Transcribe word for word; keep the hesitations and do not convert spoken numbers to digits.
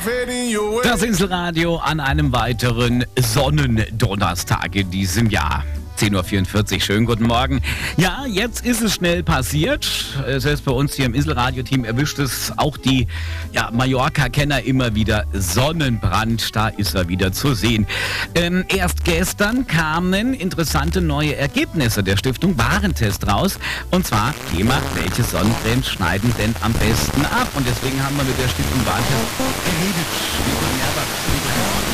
Das Inselradio an einem weiteren Sonnendonnerstag in diesem Jahr. zehn Uhr vierundvierzig, schönen guten Morgen. Ja, jetzt ist es schnell passiert. Selbst bei uns hier im Inselradio-Team erwischt es auch die ja, Mallorca-Kenner immer wieder. Sonnenbrand, da ist er wieder zu sehen. Ähm, erst gestern kamen interessante neue Ergebnisse der Stiftung Warentest raus. Und zwar Thema, welche Sonnencremes schneiden denn am besten ab? Und deswegen haben wir mit der Stiftung Warentest geredet.